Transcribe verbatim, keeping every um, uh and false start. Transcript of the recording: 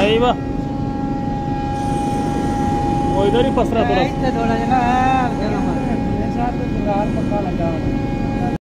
ही बा वो इधर ही पसरा थोड़ा थोड़ा जना है पक्का लगा